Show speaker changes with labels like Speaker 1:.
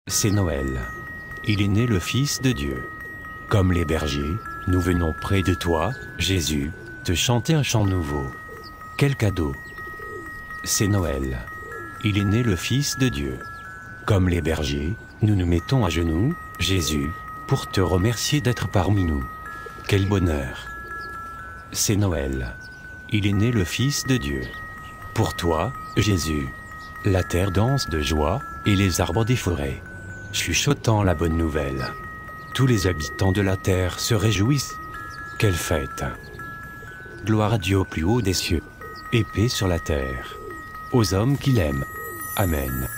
Speaker 1: C'est Noël. Il est né le Fils de Dieu. Comme les bergers, nous venons près de toi, Jésus, te chanter un chant nouveau. Quel cadeau! C'est Noël. Il est né le Fils de Dieu. Comme les bergers, nous nous mettons à genoux, Jésus, pour te remercier d'être parmi nous. Quel bonheur! C'est Noël. Il est né le Fils de Dieu. Pour toi, Jésus, la terre danse de joie, et les arbres des forêts, chuchotant la bonne nouvelle. Tous les habitants de la terre se réjouissent. Quelle fête! Gloire à Dieu au plus haut des cieux, et paix sur la terre, aux hommes qu'il aime. Amen.